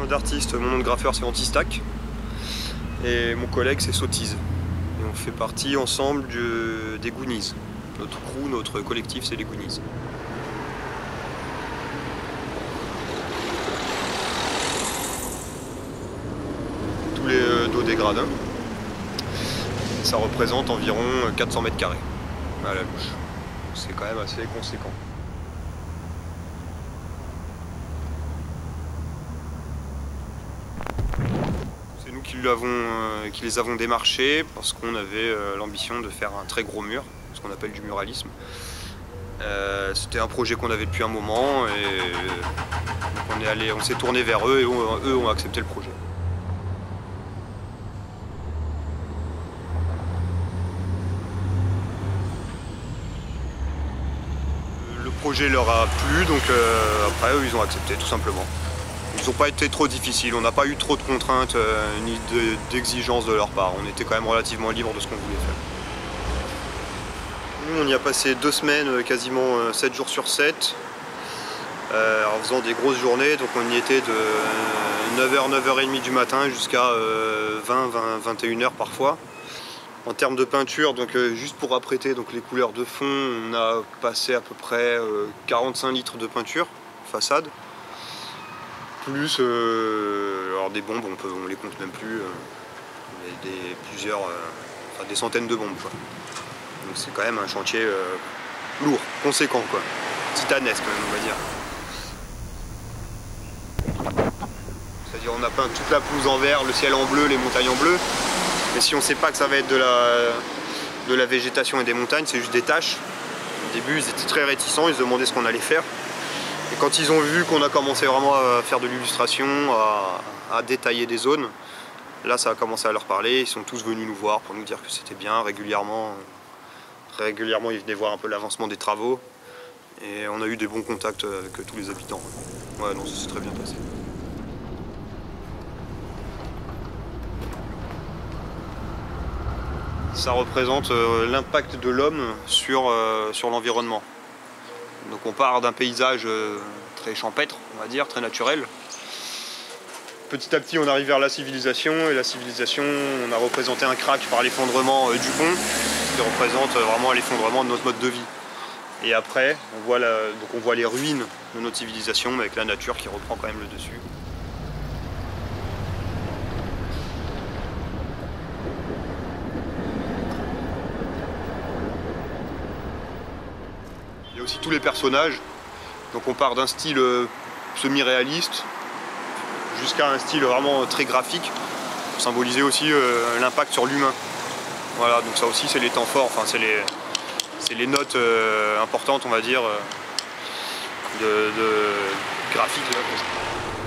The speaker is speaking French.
d'artiste, mon nom de graffeur c'est Antistack et mon collègue c'est Sottise. Et on fait partie ensemble des Goonies. Notre crew, notre collectif c'est les Goonies. Tous les dos des gradins. Ça représente environ 400 mètres carrés à la louche. C'est quand même assez conséquent. C'est nous qui les avons démarchés parce qu'on avait l'ambition de faire un très gros mur, ce qu'on appelle du muralisme. C'était un projet qu'on avait depuis un moment et on s'est tourné vers eux et eux ont accepté le projet. Le projet leur a plu, donc après eux ils ont accepté tout simplement. Ils n'ont pas été trop difficiles, on n'a pas eu trop de contraintes ni d'exigences de leur part. On était quand même relativement libre de ce qu'on voulait faire. Nous on y a passé 2 semaines, quasiment 7 jours sur 7, en faisant des grosses journées. Donc on y était de 9h, 9h30 du matin jusqu'à 21h parfois. En termes de peinture, donc juste pour apprêter donc les couleurs de fond, on a passé à peu près 45 litres de peinture façade. Plus alors des bombes, on les compte même plus, des centaines de bombes quoi. Donc c'est quand même un chantier lourd, conséquent quoi, titanesque même on va dire. C'est-à-dire on a peint toute la pelouse en vert, le ciel en bleu, les montagnes en bleu. Mais si on ne sait pas que ça va être de la végétation et des montagnes, c'est juste des taches. Au début, ils étaient très réticents, ils se demandaient ce qu'on allait faire. Et quand ils ont vu qu'on a commencé vraiment à faire de l'illustration, à détailler des zones, là ça a commencé à leur parler. Ils sont tous venus nous voir pour nous dire que c'était bien. Régulièrement, ils venaient voir un peu l'avancement des travaux. Et on a eu des bons contacts avec tous les habitants. Ouais, non, ça s'est très bien passé. Ça représente l'impact de l'homme sur l'environnement. Donc on part d'un paysage très champêtre, on va dire, très naturel. Petit à petit on arrive vers la civilisation, et la civilisation, on a représenté un crack par l'effondrement du pont, qui représente vraiment l'effondrement de notre mode de vie. Et après, on voit les ruines de notre civilisation, mais avec la nature qui reprend quand même le dessus. Il y a aussi tous les personnages, donc on part d'un style semi-réaliste jusqu'à un style vraiment très graphique pour symboliser aussi l'impact sur l'humain. Voilà, donc ça aussi c'est les temps forts, enfin c'est les notes importantes on va dire de graphique.